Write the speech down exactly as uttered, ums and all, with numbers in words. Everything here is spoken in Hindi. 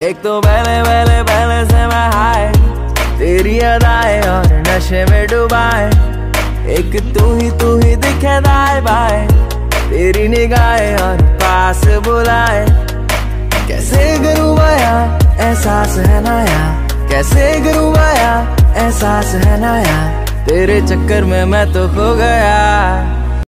एक तो पहले पहले पहले से मैं हाय, तेरी अदाएं और नशे में डुबाए। एक तू ही तू ही दिखे दाए बाए, तेरी निगाहें और पास बुलाए। कैसे करूँ बया एहसास है नया, कैसे करूँ बया एहसास है नया। तेरे चक्कर में मैं तो खो गया।